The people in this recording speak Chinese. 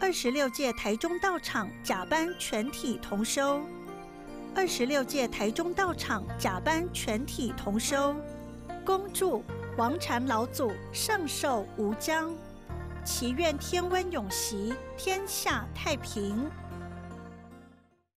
26届台中道场甲班全体同修，26届台中道场甲班全体同修，恭祝王禅老祖圣寿无疆，祈愿天温永息，天下太平。